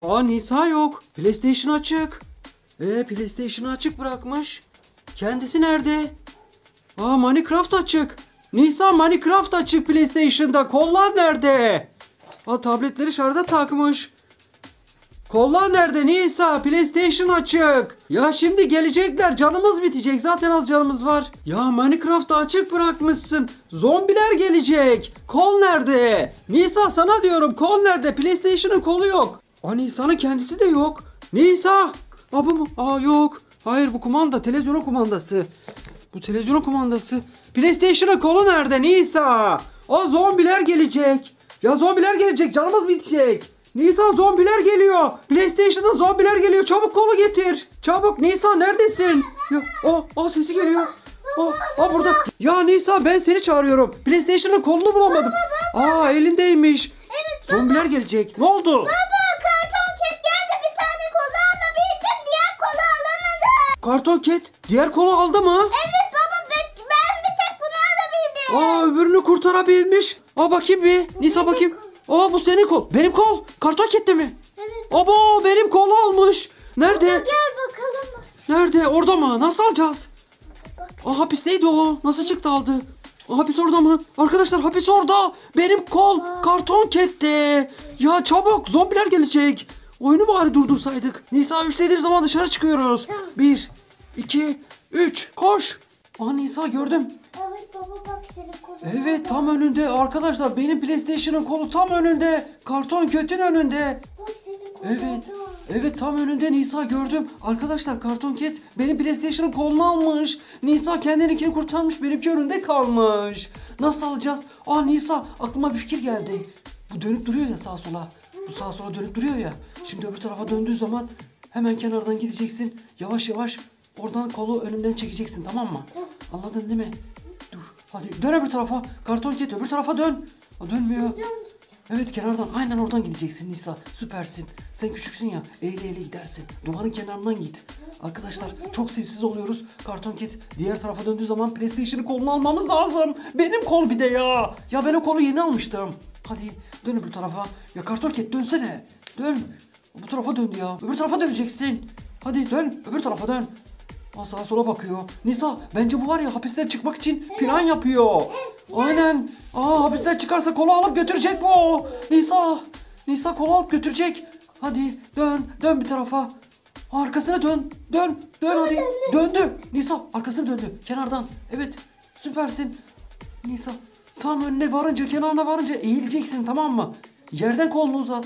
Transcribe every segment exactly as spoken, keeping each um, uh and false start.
Aa, Nisa yok. PlayStation açık. Ee, PlayStation'ı açık bırakmış. Kendisi nerede? Aa, Minecraft açık. Nisa, Minecraft açık PlayStation'da. Kollar nerede? Aa, tabletleri şarja takmış. Kollar nerede Nisa? PlayStation açık. Ya şimdi gelecekler. Canımız bitecek. Zaten az canımız var. Ya Minecraft'ı açık bırakmışsın. Zombiler gelecek. Kol nerede? Nisa, sana diyorum, kol nerede? PlayStation'ın kolu yok. Aa, Nisa'nın kendisi de yok. Nisa. Aa, bu mu? Aa, yok. Hayır, bu kumanda. Televizyonun kumandası. Bu televizyonun kumandası. PlayStation'ın kolu nerede Nisa? Aa, zombiler gelecek. Ya zombiler gelecek. Canımız bitecek. Nisa, zombiler geliyor. PlayStation'da zombiler geliyor. Çabuk kolu getir. Çabuk Nisa, neredesin? Ya, o, o sesi geliyor. O, o burada. Ya Nisa, ben seni çağırıyorum. PlayStation'ın kolunu bulamadım. Aa, elindeymiş. Evet, zombiler gelecek. Ne oldu? Baba, karton ket geldi, bir tane kolu alabildim, diğer kolu alamadım. Karton Cat diğer kolu aldı mı? Evet baba, ben, ben bir tek bunu alabildim. Aa, öbürünü kurtarabilmiş. Aa, bakayım bir. Nisa, bakayım. Aa, bu senin kol. Benim kol. Karton Cat'te mi? Evet. Abo, benim kolu almış. Nerede? Gel bakalım. Nerede? Orada mı? Nasıl alacağız? Aa, hapisteydi o. Nasıl çıktı aldı? Aa, hapis orada mı? Arkadaşlar, hapis orada. Benim kol Karton Cat'te. Ya çabuk, zombiler gelecek. Oyunu bari durdursaydık. Nisa, üç dediğim zaman dışarı çıkıyoruz. Bir, iki, üç. Koş. Aa, Nisa, gördüm. Evet baba, bak senin kolun. Evet, tam önünde. Arkadaşlar, benim PlayStation'ın kolu tam önünde. Karton Cat'in önünde. Bak senin kolun. Evet. Evet, tam önünde Nisa, gördüm. Arkadaşlar, Karton Cat benim PlayStation'ın kolunu almış. Nisa kendininkini kurtarmış, benimki önünde kalmış. Nasıl alacağız? Aa, Nisa, aklıma bir fikir geldi. Bu dönüp duruyor ya sağa sola. Bu sağa sola dönüp duruyor ya. Şimdi öbür tarafa döndüğü zaman hemen kenardan gideceksin. Yavaş yavaş oradan kolu önünden çekeceksin, tamam mı? Anladın değil mi? Dur. Hadi dön öbür tarafa. Karton Cat, öbür tarafa dön. Aa, dönmüyor. Evet, kenardan, aynen oradan gideceksin Nisa. Süpersin. Sen küçüksün ya, eğile eğile gidersin. Duvarın kenarından git. Arkadaşlar, çok sessiz oluyoruz. Karton Cat diğer tarafa döndüğü zaman PlayStation'ın kolunu almamız lazım. Benim kol bir de ya. Ya ben o kolu yeni almıştım. Hadi dön öbür tarafa. Ya Karton Cat, dönsene. Dön. Bu tarafa döndü ya. Öbür tarafa döneceksin. Hadi dön. Öbür tarafa dön. Aa, sağa sola bakıyor. Nisa, bence bu var ya, hapisten çıkmak için plan yapıyor. Aynen. Aa, hapisten çıkarsa kolu alıp götürecek bu. Nisa. Nisa, kolu alıp götürecek. Hadi dön. Dön bir tarafa. Arkasına dön. Dön. Dön hadi. Döndü. Nisa, arkasını döndü. Kenardan. Evet. Süpersin. Nisa, tam önüne varınca, kenarına varınca eğileceksin, tamam mı? Yerden kolunu uzat.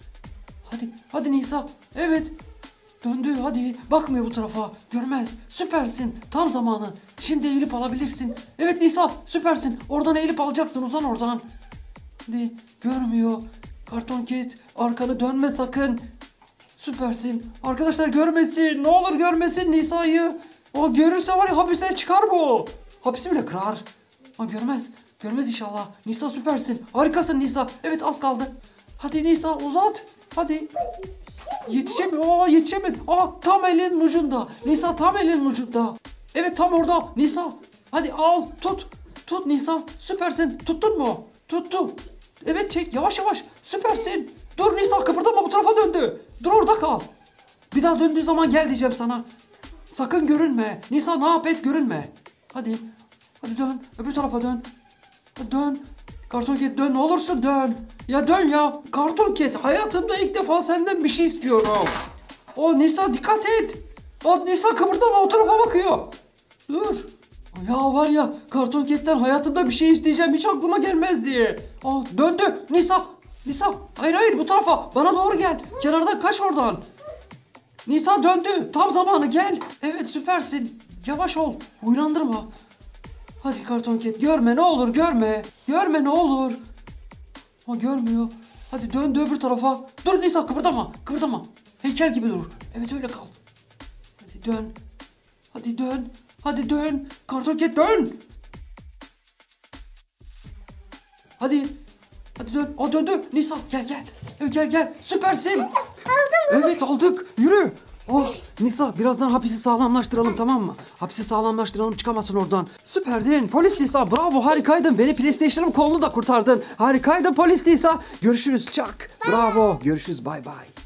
Hadi. Hadi Nisa. Evet. Döndü, hadi. Bakmıyor bu tarafa. Görmez. Süpersin. Tam zamanı. Şimdi eğilip alabilirsin. Evet Nisa, süpersin. Oradan eğilip alacaksın. Uzan oradan. Hadi. Görmüyor. Karton Cat, arkanı dönme sakın. Süpersin. Arkadaşlar, görmesin. Ne olur görmesin Nisa'yı. O görürse var ya, hapisten çıkar bu. Hapisi bile kırar. Ha, görmez. Görmez inşallah. Nisa, süpersin. Harikasın Nisa. Evet, az kaldı. Hadi Nisa, uzat. Hadi. Yetişemiyor. Aa, yetişemedi. Aa, tam elinin ucunda. Nisa, tam elinin ucunda. Evet, tam orada. Nisa, hadi al, tut. Tut Nisa. Süpersin. Tuttun mu? Tuttu. Evet, çek. Yavaş yavaş. Süpersin. Dur Nisa, kıpırdama, bu tarafa döndü. Dur, orada kal. Bir daha döndüğü zaman gel diyeceğim sana. Sakın görünme. Nisa, ne yap et, görünme. Hadi. Hadi dön. Öbür tarafa dön. Hadi dön. Karton Cat, dön, ne olursun dön. Ya dön ya. Karton Cat, hayatımda ilk defa senden bir şey istiyorum. O Nisa, dikkat et. O Nisa, kıpırdama, o tarafa bakıyor. Dur. Ya var ya, Karton Cat'ten hayatımda bir şey isteyeceğim hiç aklıma gelmezdi. Aa, döndü. Nisa. Nisa, hayır hayır, bu tarafa. Bana doğru gel. Kenardan kaç oradan. Nisa, döndü. Tam zamanı, gel. Evet, süpersin. Yavaş ol. Uyandırma. Hadi Karton Cat, görme ne olur, görme. Görme ne olur. Ha, görmüyor. Hadi dön, öbür tarafa. Dur Nisa, kıpırdama. Kıpırdama. Heykel gibi dur. Evet, öyle kal. Hadi dön. Hadi dön. Hadi dön. Karton Cat, dön. Hadi. Hadi dön. O döndü. Nisa, gel gel. Evet, gel gel. Süpersin. Aldım. Evet, aldık. Yürü. Oh Nisa, birazdan hapisi sağlamlaştıralım, tamam mı? Hapisi sağlamlaştıralım, çıkamasın oradan. Süperdin polis Nisa, bravo, harikaydın. Beni PlayStation'ın kolunu da kurtardın. Harikaydın polis Nisa. Görüşürüz Chuck. Bravo. Görüşürüz, bay bay.